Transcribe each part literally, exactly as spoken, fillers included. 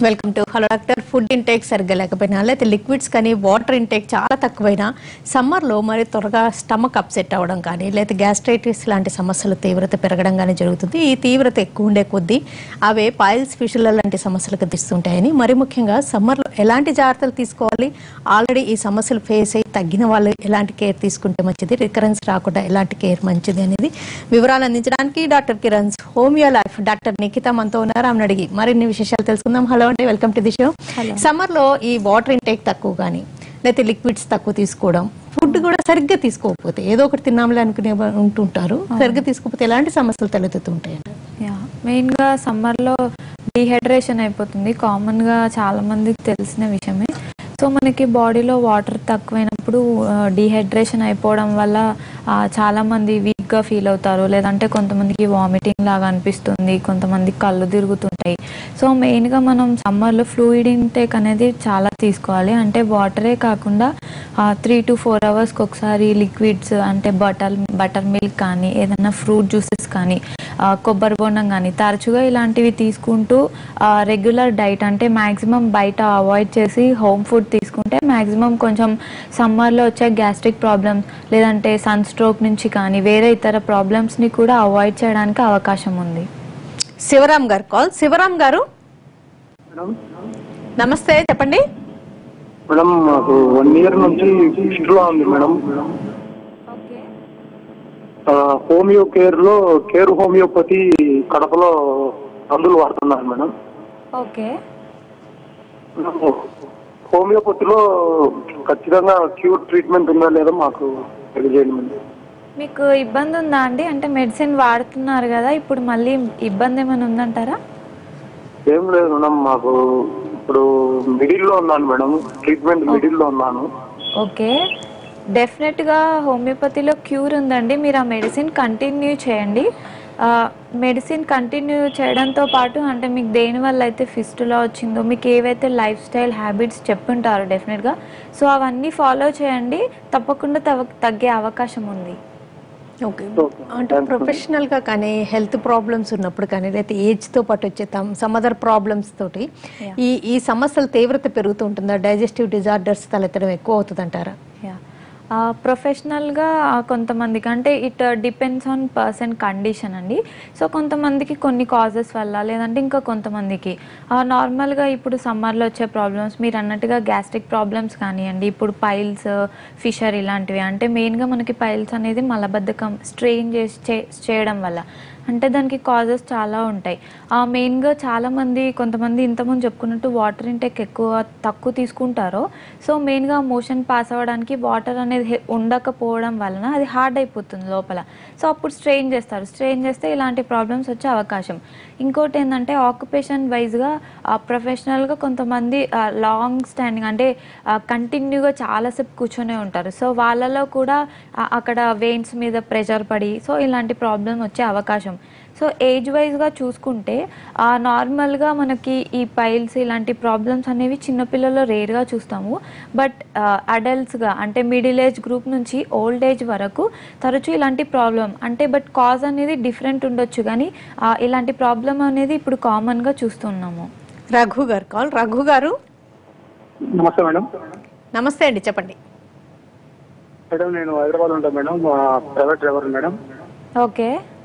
Welcome to hello doctor. Food intake సరిగ్గా లేకపోయినా లేకపోతే లిక్విడ్స్ కానీ వాటర్ ఇంటేక్ చాలా తక్కువైనా సమ్మర్లో మరి త్వరగా స్టమక్ అప్సెట్ అవ్వడం కానీ లేకపోతే గ్యాస్ట్రైటిస్ లాంటి సమస్యలు తీవ్రత పెరగడం కానీ జరుగుతుంది. ఈ తీవ్రత ఎక్కువ ఉండే కొద్దీ అవే పైల్స్ ఫిషుల లాంటి సమస్యలకు తీస్తుంటాయని, మరి ముఖ్యంగా సమ్మర్లో ఎలాంటి జాగ్రత్తలు తీసుకోవాలి, ఆల్రెడీ ఈ సమస్యలు ఫేస్ అయ్యి తగ్గిన వాళ్ళు ఎలాంటి కేర్ తీసుకుంటే మంచిది, రికరెన్స్ రాకుండా ఎలాంటి కేర్ మంచిది అనేది వివరాలు అందించడానికి doctor Kiran homeo life doctor Nikhita మనతో ఉన్నారు. ఆమెను అడిగి మరిన్ని విశేషాలు తెలుసుకుందాం. హలో అండి, welcome to the show. Summer లో ఈ వాటర్ ఇంటేక్ తక్కువ కానీ లేకపోతే లిక్విడ్స్ తక్కువ తీసుకోవడం, ఫుడ్ కూడా సరిగ్గా తీసుకోకపోతే ఏదో ఒకటి తిన్నాంలే అనుకునే ఉంటుంటారు, సరిగ్గా తీసుకోకపోతే ఎలాంటి సమస్యలు తలెత్తుతుంటాయండి? మెయిన్ గా సమ్మర్ లో డీహైడ్రేషన్ అయిపోతుంది, కామన్ గా చాలా మందికి తెలిసిన విషయమే. సో మనకి బాడీలో వాటర్ తక్కువైనప్పుడు డీహైడ్రేషన్ అయిపోవడం వల్ల చాలా మంది వీక్గా ఫీల్ అవుతారు, లేదంటే కొంతమందికి వామిటింగ్ లాగా అనిపిస్తుంది, కొంతమందికి కళ్ళు తిరుగుతుంటాయి. సో మెయిన్గా మనం సమ్మర్లో ఫ్లూయిడ్ ఇంటేక్ అనేది చాలా తీసుకోవాలి. అంటే వాటరే కాకుండా త్రీ టు ఫోర్ అవర్స్కి ఒకసారి లిక్విడ్స్ అంటే బటర్ బటర్ మిల్క్ కానీ ఏదైనా ఫ్రూట్ జ్యూసెస్ కానీ కొబ్బరి బొండం కానీ తరచుగా ఇలాంటివి తీసుకుంటూ రెగ్యులర్ డైట్ అంటే మ్యాక్సిమం బయట అవాయిడ్ చేసి హోమ్ ఫుడ్ తీసుకుంటే మ్యాక్సిమం కొంచెం సమ్మర్లో వచ్చే గ్యాస్ట్రిక్ ప్రాబ్లమ్స్ లేదంటే సన్ స్ట్రోక్ నుంచి కానీ వేరే ఇతర ప్రాబ్లమ్స్ని కూడా అవాయిడ్ చేయడానికి అవకాశం ఉంది. శివరామ్ గారు కాల్. శివరామ్ గారు నమస్తే, చెప్పండి మేడం. మాకు వన్ ఇయర్ నుంచి ఫిస్టులా ఉంది మేడం. హోమియో కేర్ లో కేర్ హోమియోపతి కడపలో మందులు వాడుతున్నాను మేడం. ఓకే. హోమియోపతిలో ఖచ్చితంగా క్యూర్ ట్రీట్మెంట్ ఉందా లేదా మాకు తెలియజేయండి మేడం. మీకు ఇబ్బంది ఉందా అండి? అంటే మెడిసిన్ వాడుతున్నారు కదా, ఇప్పుడు మళ్ళీ ఇబ్బంది ఏమైనా ఉందంటారా? ఏం లేదు మేడం, మాకు ఇప్పుడు మిడిల్ లో ఉన్నాను మేడం, ట్రీట్మెంట్ మిడిల్ లో ఉన్నాను. ఓకే, డెఫినెట్గా హోమియోపతిలో క్యూర్ ఉందండి. మీరు ఆ మెడిసిన్ కంటిన్యూ చేయండి. మెడిసిన్ కంటిన్యూ చేయడంతో పాటు అంటే మీకు దేనివల్ల అయితే ఫిస్టులా వచ్చిందో మీకు ఏవైతే లైఫ్ స్టైల్ హ్యాబిట్స్ చెప్పుంటారో డెఫినెట్గా, సో అవన్నీ ఫాలో చేయండి, తప్పకుండా తగ్గే అవకాశం ఉంది. ఓకే. అంటే ప్రొఫెషనల్ గా కానీ హెల్త్ ప్రాబ్లమ్స్ ఉన్నప్పుడు కానీ లేకపోతే ఏజ్ తో పాటు వచ్చే సమ్ అదర్ ప్రాబ్లమ్స్ తోటి ఈ ఈ సమస్యల తీవ్రత పెరుగుతూ ఉంటుందా? డైజెస్టివ్ డిజార్డర్స్ తలెత్తడం ఎక్కువ అవుతుంది అంటారా? ప్రొఫెషనల్గా కొంతమందికి అంటే it depends on person condition అండి. సో కొంతమందికి కొన్ని కాజెస్ వల్ల లేదంటే ఇంకా కొంతమందికి నార్మల్గా ఇప్పుడు సమ్మర్లో వచ్చే ప్రాబ్లమ్స్ మీరు అన్నట్టుగా గ్యాస్ట్రిక్ ప్రాబ్లమ్స్ కానివ్వండి, ఇప్పుడు పైల్స్ ఫిషర్ ఇలాంటివి. అంటే మెయిన్గా మనకి పైల్స్ అనేది మలబద్ధకం స్ట్రెయిన్ చేసి చేయడం వల్ల అంటే దానికి కాజెస్ చాలా ఉంటాయి. మెయిన్గా చాలామంది కొంతమంది ఇంతకుముందు చెప్పుకున్నట్టు వాటర్ ఇంటేక్ ఎక్కువ తక్కువ తీసుకుంటారో, సో మెయిన్గా మోషన్ పాస్ అవ్వడానికి వాటర్ అనేది ఉండకపోవడం వలన అది హార్డ్ అయిపోతుంది లోపల. సో అప్పుడు స్ట్రెయిన్ చేస్తారు, స్ట్రెయిన్ చేస్తే ఇలాంటి ప్రాబ్లమ్స్ వచ్చే అవకాశం. ఇంకోటి ఏంటంటే ఆక్యుపేషన్ వైజ్గా ప్రొఫెషనల్గా కొంతమంది లాంగ్ స్టాండింగ్ అంటే కంటిన్యూగా చాలాసేపు కూర్చొనే ఉంటారు. సో వాళ్ళలో కూడా అక్కడ వెయిన్స్ మీద ప్రెషర్ పడి సో ఇలాంటి ప్రాబ్లం వచ్చే అవకాశం. సో ఏజ్ వైజ్గా చూసుకుంటే నార్మల్గా మనకి ఈ పైల్స్ ఇలాంటి ప్రాబ్లమ్స్ అనేవి చిన్నపిల్లల్లో రేర్గా చూస్తాము, బట్ అడల్ట్స్గా అంటే మిడిల్ ఏజ్ గ్రూప్ నుంచి ఓల్డ్ ఏజ్ వరకు తరచూ ఇలాంటి ప్రాబ్లం అంటే బట్ కాజ్ అనేది డిఫరెంట్ ఉండొచ్చు, కానీ ఇలాంటి ప్రాబ్లం అనేది ఇప్పుడు కామన్గా చూస్తున్నాము. రఘు గారు కాల్. రఘు గారు నమస్తే మేడం. నమస్తే అండి, చెప్పండి మేడం. నేను హైదరాబాద్ ఉంటాను madam, private driver madam. Okay.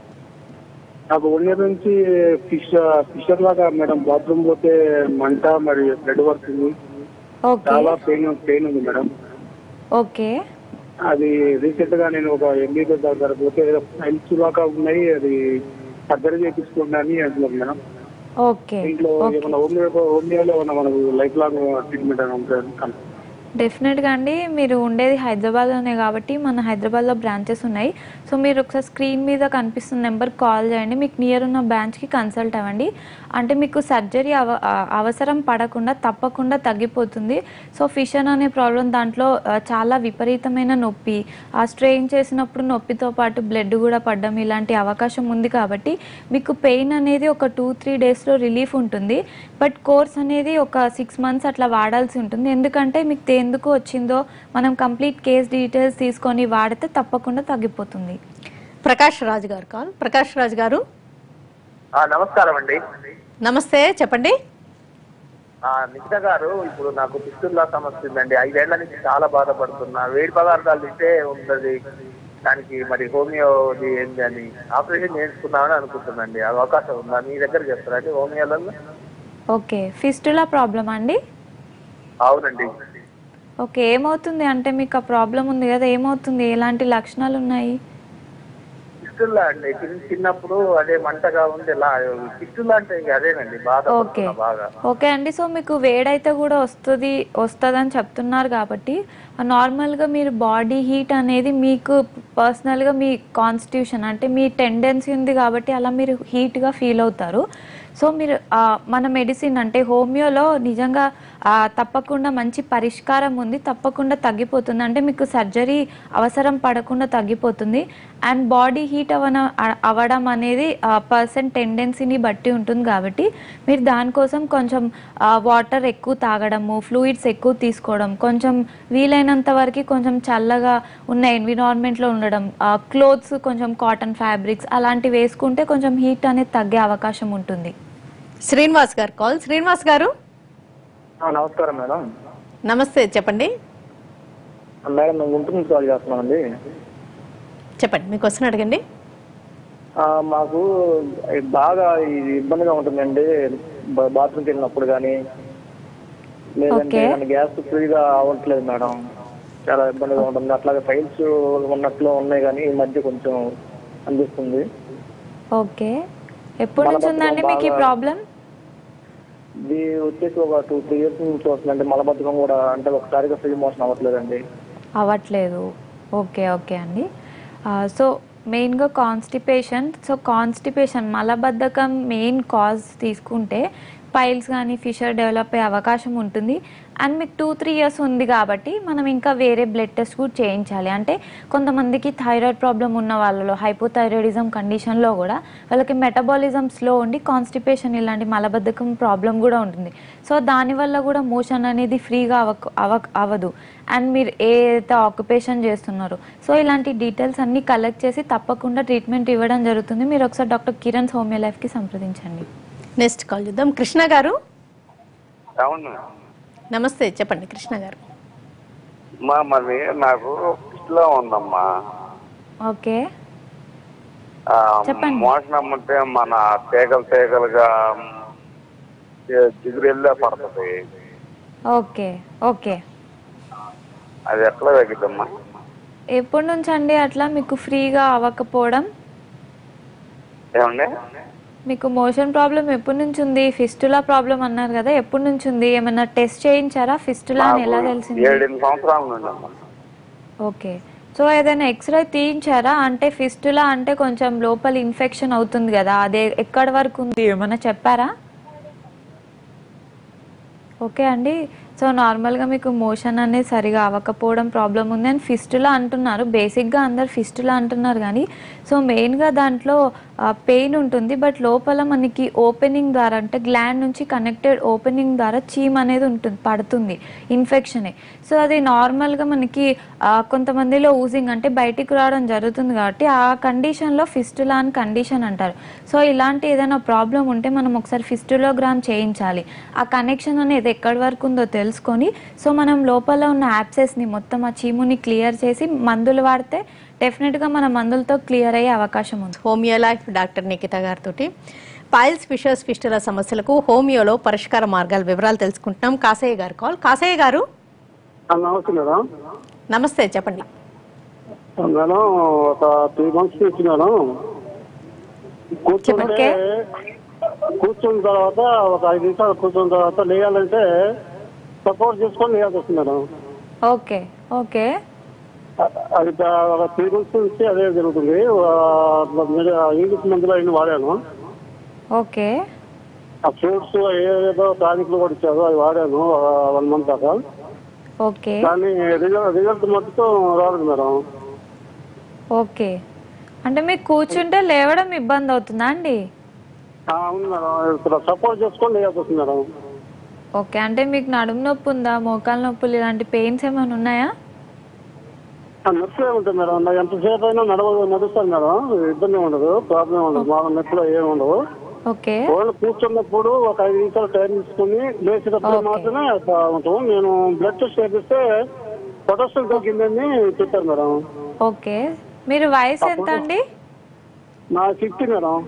నాకు వన్ ఇయర్ నుంచి ఫిష్ ఫిషర్ లాగా మేడం, బాత్రూమ్ పోతే మంట మరి బ్లడ్ పడుతుంది, చాలా పెయిన్ పెయిన్ ఉంది మేడం. ఓకే. అది రీసెంట్ గా నేను ఒక ఎంబీబీఎస్ దగ్గర పోతే ఫైల్స్ లాగా ఉన్నాయి, అది సర్జరీ చేయించుకోండి అని అంటున్నారు మేడం. ఓకే. ఇంట్లో ఏమన్నా హోమియో హోమియోలో ఏమన్నా మనకు లైఫ్ లాంగ్ ట్రీట్మెంట్ అని ఉంటుంది? డెఫినెట్గా అండి, మీరు ఉండేది హైదరాబాద్లోనే కాబట్టి మన హైదరాబాద్లో బ్రాంచెస్ ఉన్నాయి. సో మీరు ఒకసారి స్క్రీన్ మీద కనిపిస్తున్న నెంబర్కి కాల్ చేయండి, మీకు నియర్ ఉన్న బ్రాంచ్కి కన్సల్ట్ అవ్వండి. అంటే మీకు సర్జరీ అవ అవసరం పడకుండా తప్పకుండా తగ్గిపోతుంది. సో ఫిషర్ అనే ప్రాబ్లం దాంట్లో చాలా విపరీతమైన నొప్పి, ఆ స్ట్రెయిన్ చేసినప్పుడు నొప్పితో పాటు బ్లడ్ కూడా పడడం ఇలాంటి అవకాశం ఉంది. కాబట్టి మీకు పెయిన్ అనేది ఒక టూ త్రీ డేస్లో రిలీఫ్ ఉంటుంది, బట్ కోర్స్ అనేది ఒక సిక్స్ మంత్స్ అట్లా వాడాల్సి ఉంటుంది. ఎందుకంటే మీకు ఎందుకు వచ్చిందో మనం కంప్లీట్ కేస్ డీటెయిల్స్ తీసుకొని వాడితే తప్పకుండా తగ్గిపోతుంది. ప్రకాష్ రాజ్ గారు కాల్. ప్రకాష్ రాజ్ గారు నమస్కారం అండి. నమస్తే, చెప్పండి. నిఖిత గారు, ఇప్పుడు నాకు పిస్తుల్లా సమస్య ఉందండి. ఐదేళ్ల నుంచి చాలా బాధపడుతున్నా. వేడి పదార్థాలు తింటే ఉంటుంది. దానికి మరి హోమియోది ఏంటి అని ఆపరేషన్ చేయించుకున్నామని అనుకుంటున్నాండి. అవకాశం ఉందా మీ దగ్గర చెప్తారండి హోమియోలలో? ఓకే, ఫిస్టులా ప్రాబ్లమ్ అండి? అవునండి. ఓకే, ఏమవుతుంది అంటే మీకు ఆ ప్రాబ్లం ఉంది కదా, ఏమవుతుంది, ఎలాంటి లక్షణాలు ఉన్నాయి? పిస్తుల్లా అండి, చిన్నప్పుడు అదే మంటగా ఉంది. పిస్తుల్లా అంటే అదేనండి, బాధపడుతున్నా బాగా. ఓకే అండి, సో మీకు వేడైతే కూడా వస్తుంది వస్తుందని చెప్తున్నారు కాబట్టి నార్మల్గా మీరు బాడీ హీట్ అనేది మీకు పర్సనల్గా మీ కాన్స్టిట్యూషన్ అంటే మీ టెండెన్సీ ఉంది కాబట్టి అలా మీరు హీట్గా ఫీల్ అవుతారు. సో మీరు మన మెడిసిన్ అంటే హోమియోలో నిజంగా తప్పకుండా మంచి పరిష్కారం ఉంది, తప్పకుండా తగ్గిపోతుంది. అంటే మీకు సర్జరీ అవసరం పడకుండా తగ్గిపోతుంది. అండ్ బాడీ హీట్ అవన అవ్వడం అనేది పర్సన్ టెండెన్సీని బట్టి ఉంటుంది కాబట్టి మీరు దానికోసం కొంచెం వాటర్ ఎక్కువ తాగడము, ఫ్లూయిడ్స్ ఎక్కువ తీసుకోవడం, కొంచెం వీలైనంత వరకు కొంచెం చల్లగా ఉన్న ఎన్విరాన్మెంట్లో ఉండడం, క్లోత్స్ కొంచెం కాటన్ ఫ్యాబ్రిక్స్ అలాంటివి వేసుకుంటే కొంచెం హీట్ అనేది తగ్గే అవకాశం ఉంటుంది. శ్రీనివాస్ గారు కాల్. శ్రీనివాస్ గారు నమస్కారం మేడం. నమస్తే, చెప్పండి మేడం. మేము గుంటూరు నుంచి కాల్ చేస్తున్నామండి. చెప్పండి, మీకు క్వశ్చన్ అడగండి. మాకు బాగా ఇబ్బందిగా ఉంటుందండి బాత్రూమ్కి వెళ్ళినప్పుడు కానీ, లేదంటే గ్యాస్ ఫ్రీగా అవ్వట్లేదు మేడం. చాలా ఇబ్బందిగా ఉంటుంది. అట్లాగే ఫైల్స్ ఉన్నట్లు ఉన్నాయి కానీ ఈ మధ్య కొంచెం అనిపిస్తుంది. ఓకే, ఎప్పటి నుంచి ఉందండి మీకు ఈ ప్రాబ్లం? ఇది వచ్చేసి ఒక టూ త్రీ ఇయర్స్ నుంచి వస్తుందండి. మలబద్ధకం కూడా అంటే ఒకసారిగా ఫ్రీ మోషన్ అవ్వట్లేదండి. అవ్వట్లేదు. ఓకే ఓకే అండి. సో మెయిన్గా కాన్స్టిపేషన్. సో కాన్స్టిపేషన్ మలబద్ధకం మెయిన్ కాజ్ తీసుకుంటే పైల్స్ కానీ ఫిషర్ డెవలప్ అయ్యే అవకాశం ఉంటుంది. అండ్ మీకు టూ త్రీ ఇయర్స్ ఉంది కాబట్టి మనం ఇంకా వేరే బ్లడ్ టెస్ట్ కూడా చేయించాలి. అంటే కొంతమందికి థైరాయిడ్ ప్రాబ్లం ఉన్న వాళ్ళలో హైపోథైరాయిడిజం కండిషన్లో కూడా వాళ్ళకి మెటబాలిజం స్లో ఉండి కాన్స్టిపేషన్ ఇలాంటి మలబద్ధకం ప్రాబ్లం కూడా ఉంటుంది. సో దానివల్ల కూడా మోషన్ అనేది ఫ్రీగా అవ అవ అవ్వదు. అండ్ మీరు ఏదైతే ఆక్యుపేషన్ చేస్తున్నారో సో ఇలాంటి డీటెయిల్స్ అన్నీ కలెక్ట్ చేసి తప్పకుండా ట్రీట్మెంట్ ఇవ్వడం జరుగుతుంది. మీరు ఒకసారి డాక్టర్ కిరణ్ హోమియో లైఫ్కి సంప్రదించండి. నెక్స్ట్ కాల్ చూద్దాం. కృష్ణ గారు నమస్తే, చెప్పండి కృష్ణ గారు. మా మరి నాకు పిస్టులా ఉందమ్మా. ఓకే, మోషన్ అమ్మంటే మన తేగలు తేగలుగా జిగురెళ్ళే పడుతుంది. ఓకే ఓకే, అది ఎట్లా తగ్గిద్దమ్మా? ఎప్పటి నుంచి అండి అట్లా మీకు ఫ్రీగా అవ్వకపోవడం? ఏమండి, మీకు మోషన్ ప్రాబ్లం ఎప్పటి నుంచి ఉంది? ఫిస్టులా ప్రాబ్లం అన్నారు కదా, ఎప్పటి నుంచి ఉంది? ఏమైనా టెస్ట్ చేయించారా? ఫిస్టులా అని ఎలా తెలిసింది? ఏడెనిమిది సంవత్సరాల నుండి అమ్మా. ఓకే, సో ఏదైనా ఎక్స్రే తీయించారా? అంటే ఫిస్టులా అంటే కొంచెం లోపల ఇన్ఫెక్షన్ అవుతుంది కదా, అదే ఎక్కడి వరకు ఉంది ఏమైనా చెప్పారా? ఓకే అండి, సో నార్మల్గా మీకు మోషన్ అనేది సరిగా అవ్వకపోవడం ప్రాబ్లం ఉంది. అండ్ ఫిస్టులా అంటున్నారు, బేసిక్గా అందరు ఫిస్టులా అంటున్నారు కానీ సో మెయిన్గా దాంట్లో పెయిన్ ఉంటుంది. బట్ లోపల మనకి ఓపెనింగ్ ద్వారా అంటే గ్లాండ్ నుంచి కనెక్టెడ్ ఓపెనింగ్ ద్వారా చీమ్ అనేది ఉంటుంది, పడుతుంది, ఇన్ఫెక్షనే. సో అది నార్మల్గా మనకి కొంతమందిలో ఊజింగ్ అంటే బయటికి రావడం జరుగుతుంది కాబట్టి ఆ కండిషన్లో ఫిస్టులా అని కండిషన్ అంటారు. సో ఇలాంటి ఏదైనా ప్రాబ్లం ఉంటే మనం ఒకసారి ఫిస్టులోగ్రామ్ చేయించాలి. ఆ కనెక్షన్ అనేది ఎక్కడి వరకు ఉందో తెలుసుకొని సో మనం లోపల ఉన్న యాప్సెస్ని మొత్తం ఆ చీముని క్లియర్ చేసి మందులు వాడితే డెఫినెట్గా మన మందులతో క్లియర్ అయ్యే అవకాశం ఉంది. హోమియో లైఫ్ డాక్టర్ నిఖిత గారితో పైల్స్ ఫిషర్స్ ఫిస్టులా సమస్యలకు హోమియోలో పరిష్కార మార్గాల వివరాలు తెలుసుకుంటున్నాం. కాసయ్య గారు కాల్. కాసయ్య గారు నమస్తే మేడం. నమస్తే, చెప్పండి మేడం. ఒక త్రీ మంత్స్ వచ్చినాను. కూర్చుంటే కూర్చున్న తర్వాత ఒక ఐదు నిమిషాలు కూర్చున్న తర్వాత లేయాలంటే సపోర్ట్ చేసుకొని లేయాల్సి వస్తుంది మేడం. ఓకే ఓకే, అది ఒక త్రీ మంత్స్ నుంచి అదే జరుగుతుంది. ఇంగ్లీష్ మందులు అన్ని వాడాను. ఓకే, ఆ ఫ్రూట్స్ ఏదేదో టానిక్లు కూడా ఇచ్చారు, అవి వాడాను వన్ మంత్ దాకా. ఓకే, కానీ రిజల్ట్ రిజల్ట్ మట్టుకు రాలేదు మేడం. ఓకే, అంటే మీకు కూర్చుంటే లేవడం ఇబ్బంది అవుతుందా అండి? అవును మేడం, ఇక్కడ సపోర్ట్ చేసుకొని లేయాల్సి వస్తుంది మేడం. ఓకే, అంటే మీకు నడుము నొప్పి ఉందా, మోకాలు నొప్పులు ఇలాంటి పెయిన్స్ ఏమైనా ఉన్నాయా? నొప్పి ఉంటుంది మేడం. ఎంతసేపు అయినా నడవ నడుస్తాను మేడం, ఇబ్బంది ఉండదు, ప్రాబ్లం ఉండదు, మా నొప్పిలో ఏమి ఉండదు. ఓకే. ఓన్లీ కూర్చున్నప్పుడు ఒక ఐదు నిమిషాలు టైం తీసుకుని లేచినప్పుడు మాత్రమే అట్లా ఉంటాం. నేను బ్లడ్ టెస్ట్ చేపిస్తే పొటాషియం తగ్గిందని చెప్పారు మేడం. ఓకే. మీరు వయసు ఎంత అండి? నా ఫిఫ్టీ మేడం.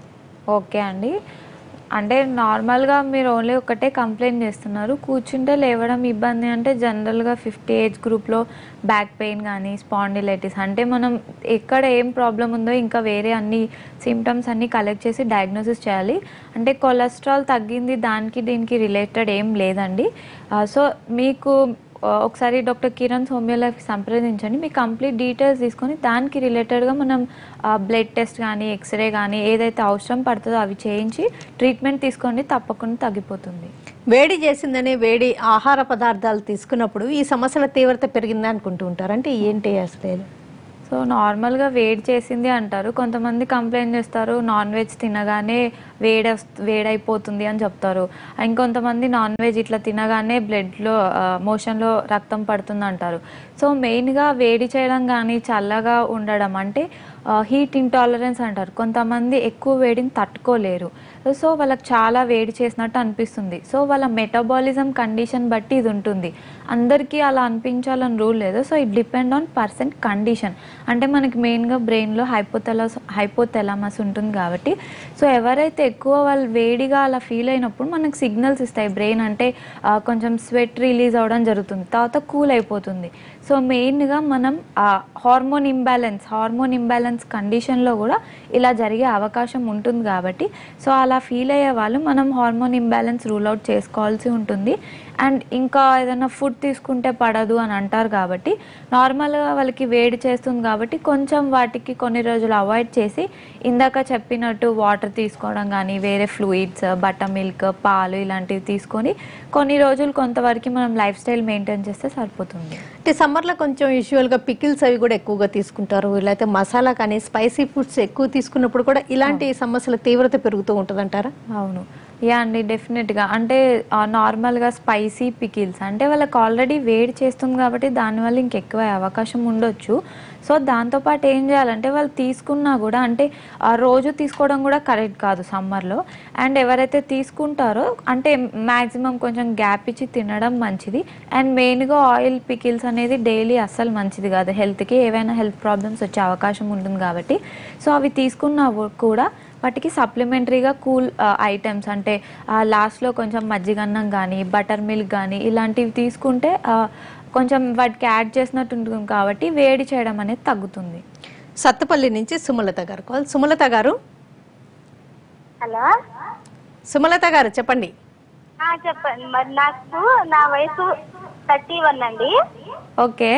ఓకే అండి. అంటే నార్మల్గా మీరు ఓన్లీ ఒకటే కంప్లైంట్ చేస్తున్నారు, కూర్చుంటే లేవడం ఇబ్బంది అంటే జనరల్గా ఫిఫ్టీ ఏజ్ గ్రూప్లో బ్యాక్ పెయిన్ కానీ స్పాండిలైటిస్ అంటే మనం ఎక్కడ ఏం ప్రాబ్లం ఉందో ఇంకా వేరే అన్ని సిమ్టమ్స్ అన్నీ కలెక్ట్ చేసి డయాగ్నోసిస్ చేయాలి. అంటే కొలెస్ట్రాల్ తగ్గింది దానికి దీనికి రిలేటెడ్ ఏం లేదండి. సో మీకు ఒకసారి డాక్టర్ కిరణ్ హోమియోలకి సంప్రదించండి. మీ కంప్లీట్ డీటెయిల్స్ తీసుకొని దానికి రిలేటెడ్గా మనం బ్లడ్ టెస్ట్ కానీ ఎక్స్రే కానీ ఏదైతే అవసరం పడుతుందో అవి చేయించి ట్రీట్మెంట్ తీసుకోండి, తప్పకుండా తగ్గిపోతుంది. వేడి చేసిందని వేడి ఆహార పదార్థాలు తీసుకున్నప్పుడు ఈ సమస్యల తీవ్రత పెరిగింది అనుకుంటూ ఉంటారు, అంటే ఏంటి అసలు? సో నార్మల్గా వేడి చేసింది అంటారు, కొంతమంది కంప్లైంట్ చేస్తారు నాన్ వెజ్ తినగానే వేడి వేడైపోతుంది అని చెప్తారు. ఇంకొంతమంది నాన్ వెజ్ ఇట్లా తినగానే బ్లడ్లో మోషన్లో రక్తం పడుతుంది అంటారు. సో మెయిన్గా వేడి చేయడం కానీ చల్లగా ఉండడం అంటే హీట్ ఇంటాలరెన్స్ అంటారు. కొంతమంది ఎక్కువ వేడిని తట్టుకోలేరు, సో వాళ్ళకి చాలా వేడి చేసినట్టు అనిపిస్తుంది. సో వాళ్ళ మెటబాలిజం కండిషన్ బట్టి ఇది ఉంటుంది. అందరికీ అలా అనిపించాలని రూల్ లేదు. So it depend on person condition. అంటే మనకి మెయిన్గా బ్రెయిన్లో హైపోథెలస్ హైపోథెలమస్ ఉంటుంది కాబట్టి సో ఎవరైతే ఎక్కువ వాళ్ళు వేడిగా అలా ఫీల్ అయినప్పుడు మనకు సిగ్నల్స్ ఇస్తాయి బ్రెయిన్. అంటే కొంచెం స్వెట్ రిలీజ్ అవ్వడం జరుగుతుంది, తర్వాత కూల్ అయిపోతుంది. సో మెయిన్గా మనం హార్మోన్ ఇంబ్యాలెన్స్ హార్మోన్ ఇంబ్యాలెన్స్ కండిషన్లో కూడా ఇలా జరిగే అవకాశం ఉంటుంది కాబట్టి సో అలా ఫీల్ అయ్యే వాళ్ళు మనం హార్మోన్ ఇంబ్యాలెన్స్ రూల్ అవుట్ చేసుకోవాల్సి ఉంటుంది. అండ్ ఇంకా ఏదైనా ఫుడ్ తీసుకుంటే పడదు అని అంటారు కాబట్టి నార్మల్గా వాళ్ళకి వేడి చేస్తుంది కాబట్టి కొంచెం వాటికి కొన్ని రోజులు అవాయిడ్ చేసి ఇందాక చెప్పినట్టు వాటర్ తీసుకోవడం కానీ వేరే ఫ్లూయిడ్స్ బటర్ మిల్క్ పాలు ఇలాంటివి తీసుకొని కొన్ని రోజులు కొంతవరకు మనం లైఫ్ స్టైల్ మెయింటైన్ చేస్తే సరిపోతుంది. అంటే సమ్మర్లో కొంచెం యూజువల్గా పికిల్స్ అవి కూడా ఎక్కువగా తీసుకుంటారు, లేకపోతే మసాలా కానీ స్పైసీ ఫుడ్స్ ఎక్కువ తీసుకున్నప్పుడు కూడా ఇలాంటి సమస్యల తీవ్రత పెరుగుతూ ఉంటుంది అంటారా? అవును, యా అండి, డెఫినెట్గా. అంటే నార్మల్గా స్పైసీ పికిల్స్ అంటే వాళ్ళకి ఆల్రెడీ వేడి చేస్తుంది కాబట్టి దానివల్ల ఇంకెక్కువ అవకాశం ఉండొచ్చు. సో దాంతోపాటు ఏం చేయాలంటే వాళ్ళు తీసుకున్నా కూడా అంటే రోజు తీసుకోవడం కూడా కరెక్ట్ కాదు సమ్మర్లో. అండ్ ఎవరైతే తీసుకుంటారో అంటే మ్యాక్సిమం కొంచెం గ్యాప్ ఇచ్చి తినడం మంచిది. అండ్ మెయిన్గా ఆయిల్ పికిల్స్ అనేది డైలీ అస్సలు మంచిది కాదు హెల్త్కి, ఏవైనా హెల్త్ ప్రాబ్లమ్స్ వచ్చే అవకాశం ఉంటుంది కాబట్టి సో అవి తీసుకున్నా కూడా వాటికి సప్లిమెంటరీగా కూల్ ఐటమ్స్ అంటే లాస్ట్లో కొంచెం మజ్జిగన్నం కానీ బటర్ మిల్క్ కానీ ఇలాంటివి తీసుకుంటే కొంచెం వాటికి యాడ్ చేసినట్టు ఉంటుంది కాబట్టి వేడి చేయడం అనేది తగ్గుతుంది. సత్తుపల్లి నుంచి సుమలత గారు కాల్. సుమలత గారు. హలో సుమలత గారు చెప్పండి. చెప్పండి. మరి నాకు నా వయసు థర్టీ వన్ అండి. ఓకే.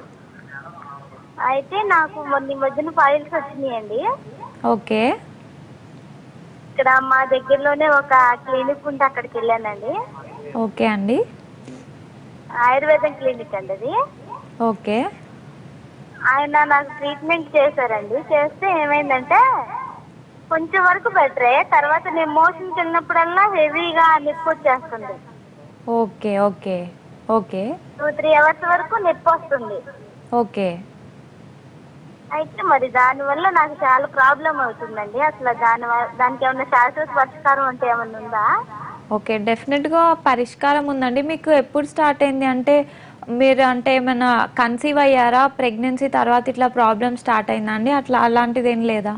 అయితే నాకు మొన్న మధ్యన ఫైల్స్ వచ్చినాయండి. ఓకే. ఇక్కడ మా దగ్గరలోనే ఒక క్లినిక్ ఉంటే అక్కడికి వెళ్ళానండి. ఓకే అండి. ఆయుర్వేదం క్లినిక్ అండి అది. ఓకే. ఆయన నాకు ట్రీట్మెంట్ చేశారండి. చేస్తే ఏమైందంటే కొంచెం వరకు బెటరే, తర్వాత నేను మోషన్కి వెళ్ళినప్పుడల్లా హెవీగా నొప్పి వచ్చేస్తుంది. Okay. Okay. Okay. Two three hours వరకు నొప్పి వస్తుంది. ఓకే. అయితే మరి దానివల్ల నాకు చాలా ప్రాబ్లం అవుతుందండి. అసలు దాని దానికి ఏమన్నా శాశ్వత పరిష్కారం అంటే ఏమన్నా ఉందా? ఓకే, డెఫినెట్గా పరిష్కారం ఉందండి. మీకు ఎప్పుడు స్టార్ట్ అయింది అంటే మీరు అంటే ఏమైనా కన్సీవ్ అయ్యారా, ప్రెగ్నెన్సీ తర్వాత ఇట్లా ప్రాబ్లమ్ స్టార్ట్ అయిందా అండి? అట్లా అలాంటిది ఏం లేదా?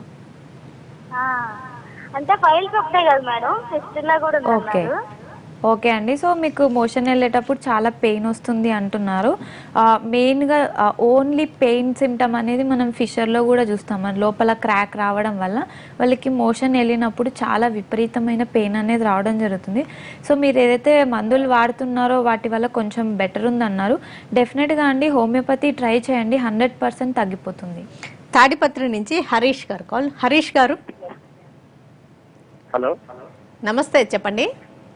అంటే ఫైల్స్ ఒకటే కదా మేడం, ఫిస్టులా కూడా ఓకే. ఓకే అండి. సో మీకు మోషన్ వెళ్ళేటప్పుడు చాలా పెయిన్ వస్తుంది అంటున్నారు. మెయిన్గా ఓన్లీ పెయిన్ సిమ్టమ్ అనేది మనం ఫిషర్లో కూడా చూస్తాం. మన లోపల క్రాక్ రావడం వల్ల వాళ్ళకి మోషన్ వెళ్ళినప్పుడు చాలా విపరీతమైన పెయిన్ అనేది రావడం జరుగుతుంది. సో మీరు ఏదైతే మందులు వాడుతున్నారో వాటి వల్ల కొంచెం బెటర్ ఉందన్నారు. డెఫినెట్గా అండి హోమియోపతి ట్రై చేయండి, హండ్రెడ్ పర్సెంట్ తగ్గిపోతుంది. తాడిపత్రి నుంచి హరీష్ గారు కాల్. హరీష్ గారు. హలో నమస్తే, చెప్పండి.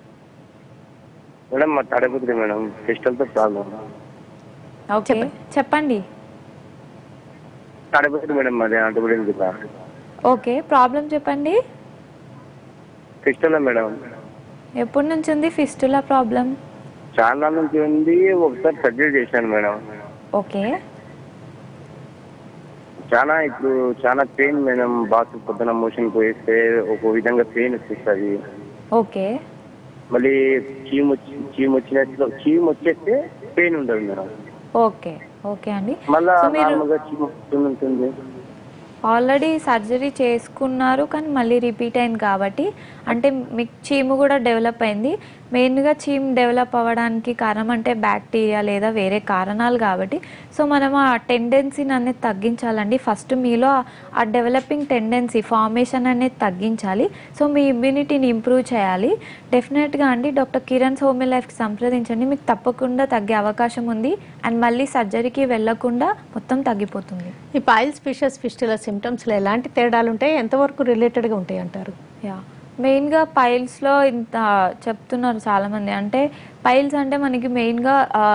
మేడం మా తాడిపత్రి మేడం, పిస్టల్తో ప్రాబ్లం. ఓకే, చెప్పండి. తాడిపత్రి మేడం మాది అటుపడింది. ఓకే, ప్రాబ్లం చెప్పండి. Fistula madam. ఎప్పటి నుంచి ఉంది ఫిస్టులా ప్రాబ్లం? చాలా నుంచి ఉంది, ఒకసారి సర్జరీ చేశాను మేడం. ఓకే. చాలా ఇప్పుడు చాలా పెయిన్ మేడం. బాత్రూమ్ పొద్దున మోషన్ పోయిస్తే ఒక విధంగా పెయిన్ వచ్చేస్తుంది. ఓకే. మళ్ళీ చీమ్ వచ్చి చీమ్ వచ్చినట్లు చీమ్ వచ్చేస్తే పెయిన్ ఉండదు మేడం. ఓకే ఓకే అండి. మళ్ళీ సో మీరు నార్మల్గా చీమ్ వస్తుంటుంది. ఆల్రెడీ సర్జరీ చేసుకున్నారు కానీ మళ్ళీ రిపీట్ అయింది కాబట్టి అంటే మీకు చీము కూడా డెవలప్ అయింది. మెయిన్గా చీమ్ డెవలప్ అవ్వడానికి కారణం అంటే బ్యాక్టీరియా లేదా వేరే కారణాలు కాబట్టి సో మనం ఆ టెండెన్సీని అనేది తగ్గించాలండి. ఫస్ట్ మీలో ఆ డెవలపింగ్ టెండెన్సీ ఫార్మేషన్ అనేది తగ్గించాలి. సో మీ ఇమ్యూనిటీని ఇంప్రూవ్ చేయాలి. డెఫినెట్గా అండి డాక్టర్ కిరణ్స్ హోమియో లైఫ్కి సంప్రదించండి. మీకు తప్పకుండా తగ్గే అవకాశం ఉంది అండ్ మళ్ళీ సర్జరీకి వెళ్ళకుండా మొత్తం తగ్గిపోతుంది. ఈ పైల్స్, ఫిషర్స్, ఫిస్టులా సిమ్టమ్స్లో ఎలాంటి తేడాలు ఉంటాయి, ఎంతవరకు రిలేటెడ్గా ఉంటాయి అంటారు? యా మెయిన్గా పైల్స్లో ఇంత చెప్తున్నారు చాలామంది. అంటే పైల్స్ అంటే మనకి మెయిన్గా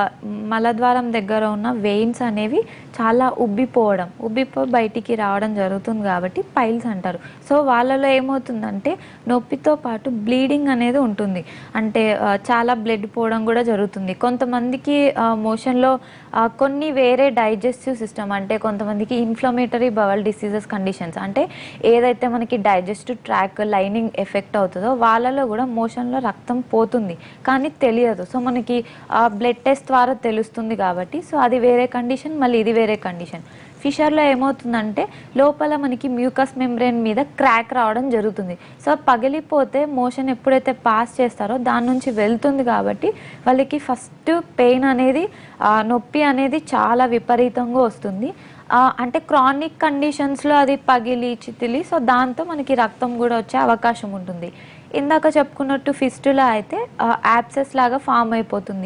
మలద్వారం దగ్గర ఉన్న వెయిన్స్ అనేవి చాలా ఉబ్బిపోవడం ఉబ్బిపో బయటికి రావడం జరుగుతుంది కాబట్టి పైల్స్ అంటారు. సో వాళ్ళలో ఏమవుతుందంటే నొప్పితో పాటు బ్లీడింగ్ అనేది ఉంటుంది. అంటే చాలా బ్లడ్ పోవడం కూడా జరుగుతుంది. కొంతమందికి మోషన్లో కొన్ని వేరే డైజెస్టివ్ సిస్టమ్ అంటే కొంతమందికి ఇన్ఫ్లమేటరీ బవల్ డిసీజెస్ కండిషన్స్ అంటే ఏదైతే మనకి డైజెస్టివ్ ట్రాక్ లైనింగ్ ఎఫెక్ట్ అవుతుందో వాళ్ళలో కూడా మోషన్లో రక్తం పోతుంది కానీ తెలియదు. సో మనకి బ్లడ్ టెస్ట్ ద్వారా తెలుస్తుంది కాబట్టి సో అది వేరే కండిషన్, మళ్ళీ ఇది వేరే కండిషన్. ఫిషర్లో ఏమవుతుందంటే లోపల మనకి మ్యూకస్ మెంబ్రేన్ మీద క్రాక్ రావడం జరుగుతుంది. సో పగిలిపోతే మోషన్ ఎప్పుడైతే పాస్ చేస్తారో దాని నుంచి వెళ్తుంది కాబట్టి వాళ్ళకి ఫస్ట్ పెయిన్ అనేది నొప్పి అనేది చాలా విపరీతంగా వస్తుంది. అంటే క్రానిక్ కండిషన్స్లో అది పగిలి చితిలి సో దాంతో మనకి రక్తం కూడా వచ్చే అవకాశం ఉంటుంది. ఇందాక చెప్పుకున్నట్టు ఫిస్టులా అయితే యాబ్సెస్ లాగా ఫామ్ అయిపోతుంది.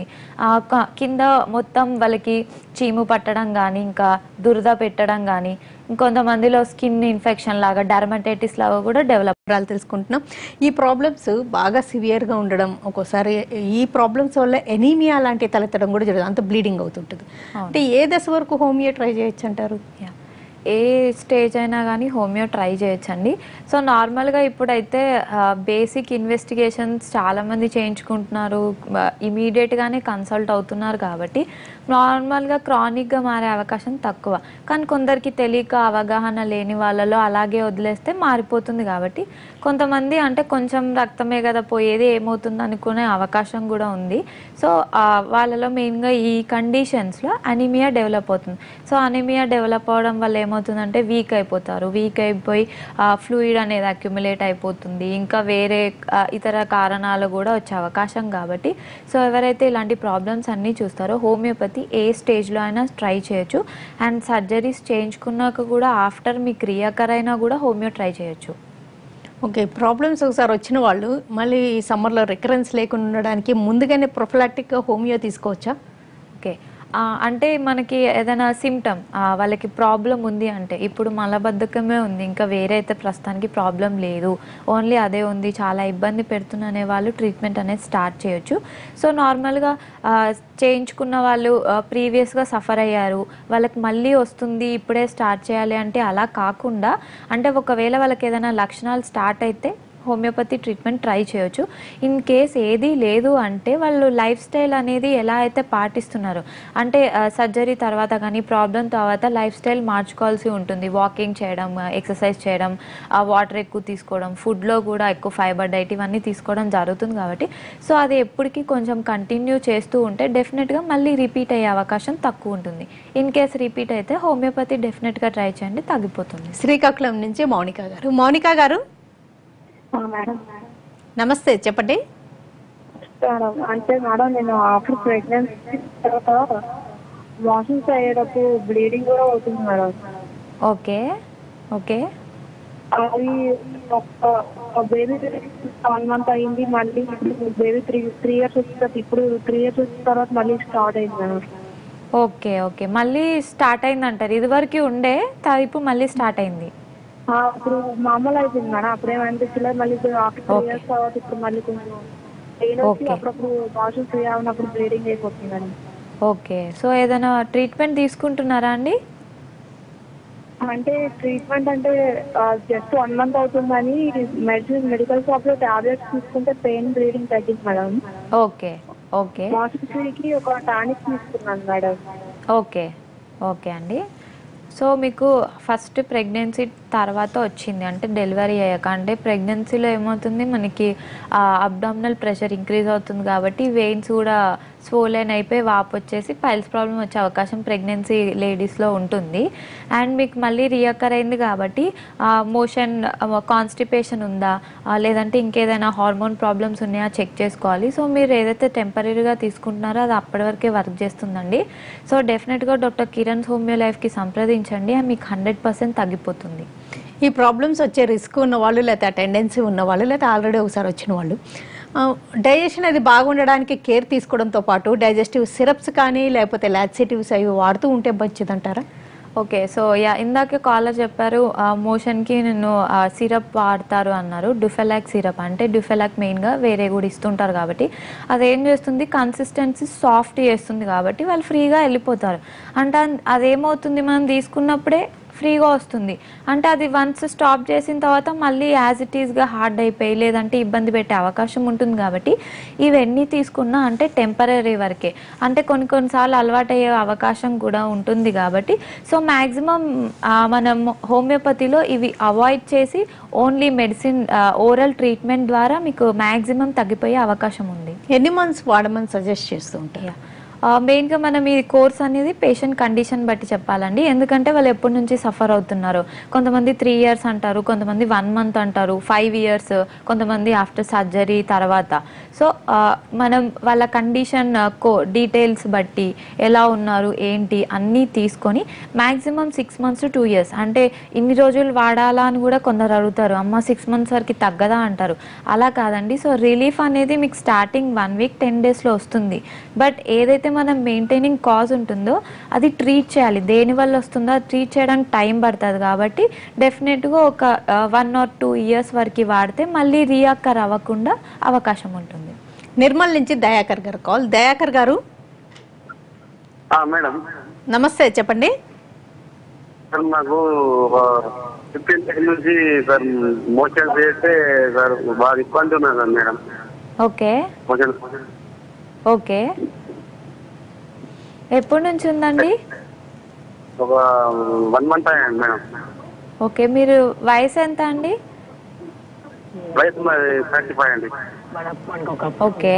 కింద మొత్తం వాళ్ళకి చీము పట్టడం కానీ ఇంకా దురద పెట్టడం కానీ ఇంకొంతమందిలో స్కిన్ ఇన్ఫెక్షన్ లాగా డర్మటైటిస్ లాగా కూడా డెవలప్ తెలుసుకుంటున్నాం. ఈ ప్రాబ్లమ్స్ బాగా సివియర్గా ఉండడం, ఒక్కోసారి ఈ ప్రాబ్లమ్స్ వల్ల ఎనీమియా లాంటి తలెత్తడం కూడా జరుగుతుంది. అంత బ్లీడింగ్ అవుతుంటుంది. అంటే ఏ దశ వరకు హోమియో ట్రై చేయొచ్చు అంటారు? ఏ స్టేజ్ అయినా కానీ హోమియో ట్రై చేయొచ్చండి. సో నార్మల్గా ఇప్పుడైతే బేసిక్ ఇన్వెస్టిగేషన్స్ చాలామంది చేయించుకుంటున్నారు, ఇమీడియట్గానే కన్సల్ట్ అవుతున్నారు కాబట్టి నార్మల్గా క్రానిక్గా మారే అవకాశం తక్కువ. కానీ కొందరికి తెలియక అవగాహన లేని వాళ్ళలో అలాగే వదిలేస్తే మారిపోతుంది కాబట్టి కొంతమంది అంటే కొంచెం రక్తమే కదా పోయేది ఏమవుతుంది అనుకునే అవకాశం కూడా ఉంది. సో వాళ్ళలో మెయిన్గా ఈ కండిషన్స్లో అనీమియా డెవలప్ అవుతుంది. సో అనీమియా డెవలప్ అవడం వల్ల ఏమవుతుందంటే వీక్ అయిపోతారు. వీక్ అయిపోయి ఫ్లూయిడ్ అనేది అక్యుములేట్ అయిపోతుంది. ఇంకా వేరే ఇతర కారణాలు కూడా వచ్చే అవకాశం కాబట్టి సో ఎవరైతే ఇలాంటి ప్రాబ్లమ్స్ అన్నీ చూస్తారో హోమియోపతి ఏ స్టేజ్లో అయినా ట్రై చేయొచ్చు. అండ్ సర్జరీస్ చేయించుకున్నాక కూడా ఆఫ్టర్ మీకు రియాకర్ అయినా కూడా హోమియో ట్రై చేయొచ్చు. ఓకే, ప్రాబ్లమ్స్ ఒకసారి వచ్చిన వాళ్ళు మళ్ళీ ఈ సమ్మర్లో రికరెన్స్ లేకుండా ఉండడానికి ముందుగానే ప్రొఫిలాక్టిక్గా హోమియో తీసుకోవచ్చా? ఓకే, అంటే మనకి ఏదైనా సిమ్టమ్ వాళ్ళకి ప్రాబ్లం ఉంది అంటే ఇప్పుడు మలబద్ధకమే ఉంది ఇంకా వేరే అయితే ప్రస్తుతానికి ప్రాబ్లం లేదు, ఓన్లీ అదే ఉంది చాలా ఇబ్బంది పెడుతున్న అనే వాళ్ళు ట్రీట్మెంట్ అనేది స్టార్ట్ చేయొచ్చు. సో నార్మల్గా చేయించుకున్న వాళ్ళు ప్రీవియస్గా సఫర్ అయ్యారు వాళ్ళకి మళ్ళీ వస్తుంది ఇప్పుడే స్టార్ట్ చేయాలి అంటే అలా కాకుండా అంటే ఒకవేళ వాళ్ళకి ఏదైనా లక్షణాలు స్టార్ట్ అయితే హోమియోపతి ట్రీట్మెంట్ ట్రై చేయొచ్చు. ఇన్ కేస్ ఏది లేదు అంటే వాళ్ళు లైఫ్ స్టైల్ అనేది ఎలా అయితే పాటిస్తున్నారు అంటే సర్జరీ తర్వాత కానీ ప్రాబ్లం తర్వాత లైఫ్ స్టైల్ మార్చుకోవాల్సి ఉంటుంది. వాకింగ్ చేయడం, ఎక్సర్సైజ్ చేయడం, వాటర్ ఎక్కువ తీసుకోవడం, ఫుడ్లో కూడా ఎక్కువ ఫైబర్ డైట్ ఇవన్నీ తీసుకోవడం జరుగుతుంది కాబట్టి సో అది ఎప్పటికీ కొంచెం కంటిన్యూ చేస్తూ ఉంటే డెఫినెట్గా మళ్ళీ రిపీట్ అయ్యే అవకాశం తక్కువ ఉంటుంది. ఇన్ కేస్ రిపీట్ అయితే హోమియోపతి డెఫినెట్గా ట్రై చేయండి, తగ్గిపోతుంది. శ్రీకాకుళం నుంచి మౌనిక గారు. మౌనిక గారు మేడం నమస్తే, చెప్పండి. అంటే మేడం నేను ఆఫ్టర్ ప్రెగ్నెన్సీ తర్వాత వాషింగ్స్ అయ్యేటప్పుడు బ్లీడింగ్ కూడా అవుతుంది మేడం. ఓకే ఓకే అది ఒక బేబీ వన్ మంత్ అయింది, మళ్ళీ బేబీ త్రీ త్రీ ఇయర్స్ వచ్చిన ఇప్పుడు త్రీ ఇయర్స్ వచ్చిన తర్వాత మళ్ళీ స్టార్ట్ అయింది మేడం. ఓకే ఓకే మళ్ళీ స్టార్ట్ అయింది అంటారు. ఇది వరకు ఉండే ఇప్పుడు మళ్ళీ స్టార్ట్ అయింది. ఇప్పుడు మామూలు అయిపోయింది మేడం. అప్పుడేమనిపించలేదు, మళ్ళీ ఆఫ్టర్ త్రీ ఇయర్స్ తర్వాత ఇప్పుడు మళ్ళీ కొంచెం పెయిన్ వచ్చి అప్పుడప్పుడు వాషింగ్ ఫ్రీ అవునప్పుడు బ్లీడింగ్ అయిపోతుంది మేడం. ఓకే, సో ఏదైనా ట్రీట్మెంట్ తీసుకుంటున్నారా అండి? అంటే ట్రీట్మెంట్ అంటే జస్ట్ వన్ మంత్ అవుతుందని మెడిసిన్ మెడికల్ షాప్ లో టాబ్లెట్స్ తీసుకుంటే పెయిన్ బ్లీడింగ్ తగ్గింది మేడం. ఓకే ఓకే వాషింగ్ ఫ్రీకి ఒక టానిక్ తీసుకున్నాను మేడం. ఓకే ఓకే అండి. సో మీకు ఫస్ట్ ప్రెగ్నెన్సీ తర్వాత వచ్చింది అంటే డెలివరీ అయ్యాక, అంటే ప్రెగ్నెన్సీలో ఏమవుతుంది మనకి అబ్డామినల్ ప్రెషర్ ఇంక్రీజ్ అవుతుంది కాబట్టి వెయిన్స్ కూడా స్వోలెన్ అయిపోయి వాపు వచ్చేసి పైల్స్ ప్రాబ్లం వచ్చే అవకాశం ప్రెగ్నెన్సీ లేడీస్లో ఉంటుంది. అండ్ మీకు మళ్ళీ రియకర్ అయింది కాబట్టి మోషన్ కాన్స్టిపేషన్ ఉందా లేదంటే ఇంకేదైనా హార్మోన్ ప్రాబ్లమ్స్ ఉన్నాయా చెక్ చేసుకోవాలి. సో మీరు ఏదైతే టెంపరీగా తీసుకుంటున్నారో అది అప్పటి వరకే వర్క్ చేస్తుందండి. సో డెఫినెట్గా డాక్టర్ కిరణ్ హోమియో లైఫ్కి సంప్రదించండి, మీకు హండ్రెడ్ పర్సెంట్ తగ్గిపోతుంది. ఈ ప్రాబ్లమ్స్ వచ్చే రిస్క్ ఉన్న వాళ్ళు లేకపోతే ఆ టెండెన్సీ ఉన్న వాళ్ళు లేకపోతే ఆల్రెడీ ఒకసారి వచ్చిన వాళ్ళు డైజెషన్ అది బాగుండడానికి కేర్ తీసుకోవడంతో పాటు డైజెస్టివ్ సిరప్స్ కానీ లేకపోతే లాక్సేటివ్స్ అవి వాడుతూ ఉంటే మంచిదంటారా? ఓకే, సో యా ఇందాకే కాలర్ చెప్పారు మోషన్కి నేను సిరప్ వాడతారు అన్నారు. డ్యూఫెలాక్ సిరప్ అంటే డ్యూఫెలాక్ మెయిన్గా వేరే కూడా ఇస్తుంటారు కాబట్టి అదేం చేస్తుంది కన్సిస్టెన్సీ సాఫ్ట్ చేస్తుంది కాబట్టి వాళ్ళు ఫ్రీగా వెళ్ళిపోతారు. అంటే అదేమవుతుంది మనం తీసుకున్నప్పుడే ఫ్రీగా వస్తుంది అంటే అది వన్స్ స్టాప్ చేసిన తర్వాత మళ్ళీ యాజ్ ఇట్ ఈస్గా హార్డ్ అయిపోయి లేదంటే ఇబ్బంది పెట్టే అవకాశం ఉంటుంది. కాబట్టి ఇవన్నీ తీసుకున్నా అంటే టెంపరీ వరకే, అంటే కొన్ని కొన్నిసార్లు అలవాటు అయ్యే అవకాశం కూడా ఉంటుంది. కాబట్టి సో మ్యాక్సిమం మనం హోమియోపతిలో ఇవి అవాయిడ్ చేసి ఓన్లీ మెడిసిన్ ఓరల్ ట్రీట్మెంట్ ద్వారా మీకు మ్యాక్సిమం తగ్గిపోయే అవకాశం ఉంది. ఎన్ని మంత్స్ వాడమని సజెస్ట్ చేస్తూ ఉంటారు? మెయిన్గా మనం ఈ కోర్స్ అనేది పేషెంట్ కండిషన్ బట్టి చెప్పాలండి, ఎందుకంటే వాళ్ళు ఎప్పటి నుంచి సఫర్ అవుతున్నారు. కొంతమంది త్రీ ఇయర్స్ అంటారు, కొంతమంది వన్ మంత్ అంటారు, ఫైవ్ ఇయర్స్, కొంతమంది ఆఫ్టర్ సర్జరీ తర్వాత. సో మనం వాళ్ళ కండిషన్ కో డీటెయిల్స్ బట్టి ఎలా ఉన్నారు ఏంటి అన్నీ తీసుకొని maximum six months to two years అంటే ఇన్ని రోజులు వాడాలా అని కూడా కొందరు అడుగుతారు, అమ్మ సిక్స్ మంత్స్ వరకు తగ్గదా అంటారు. అలా కాదండి. సో రిలీఫ్ అనేది మీకు స్టార్టింగ్ వన్ వీక్ టెన్ డేస్లో వస్తుంది. బట్ ఏదైతే మనం మెయింటైనింగ్ కాజ్ ఉంటుందో అది ట్రీట్ చేయాలి. దేనివల్ల వస్తుందో అది ట్రీట్ చేయడానికి టైం పడుతుంది. కాబట్టి డెఫినెట్గా ఒక వన్ ఆర్ టూ ఇయర్స్ వరకు వాడితే మళ్ళీ రియాకర్ అవ్వకుండా అవకాశం ఉంటుంది. నిర్మల్ నుంచి దయాకర్ గారు కాల్. దయాకర్ గారు మేడం నమస్తే, చెప్పండి. సార్ నాకు ఫిఫ్టీన్ డేస్ నుంచి సార్ మోషన్ చేస్తే సార్ బాగా ఇబ్బంది ఉన్నా sir madam. Okay motion okay ఎప్పటి నుంచి ఉందండి? ఒక వన్ మంత్ అయ్యండి మేడం. ఓకే, మీరు వయసు ఎంత అండి? వయసు మరి థర్టీ ఫైవ్ అండి. ఓకే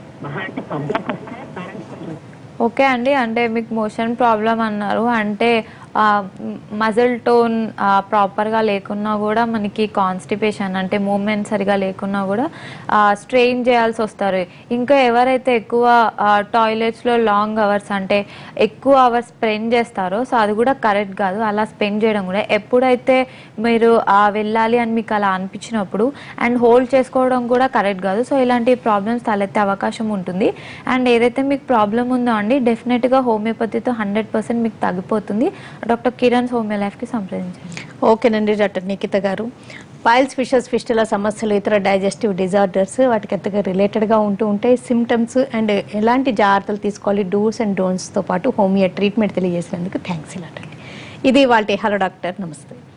ఓకే అండి, అంటే మీకు మోషన్ ప్రాబ్లం అన్నారు అంటే మజిల్ టోన్ ప్రాపర్గా లేకున్నా కూడా మనకి కాన్స్టిపేషన్ అంటే మూమెంట్ సరిగా లేకున్నా కూడా స్ట్రెయిన్ చేయాల్సి వస్తారు. ఇంకా ఎవరైతే ఎక్కువ టాయిలెట్స్లో లాంగ్ అవర్స్ అంటే ఎక్కువ అవర్స్ స్పెండ్ చేస్తారో సో అది కూడా కరెక్ట్ కాదు. అలా స్పెండ్ చేయడం కూడా ఎప్పుడైతే మీరు వెళ్ళాలి అని మీకు అలా అనిపించినప్పుడు అండ్ హోల్డ్ చేసుకోవడం కూడా కరెక్ట్ కాదు. సో ఇలాంటి ప్రాబ్లమ్స్ తలెత్తే అవకాశం ఉంటుంది. అండ్ ఏదైతే మీకు ప్రాబ్లం ఉందో అండి డెఫినెట్గా హోమియోపతితో హండ్రెడ్ పర్సెంట్ మీకు తగ్గిపోతుంది. డాక్టర్ కిరణ్ హోమియో లైఫ్కి సంప్రదించండి. ఓకేనండి డాక్టర్ నిఖిత గారు. పైల్స్, ఫిషర్స్, ఫిస్టులా సమస్యలు, ఇతర డైజెస్టివ్ డిజార్డర్స్ వాటికి ఎంతగా రిలేటెడ్గా ఉంటూ ఉంటాయి. సిమ్టమ్స్ అండ్ ఎలాంటి జాగ్రత్తలు తీసుకోవాలి, డూస్ అండ్ డోంట్స్తో పాటు హోమియో ట్రీట్మెంట్ తెలియజేసినందుకు థ్యాంక్స్ ఇలాంటి. ఇది వాళ్ళ హలో డాక్టర్, నమస్తే.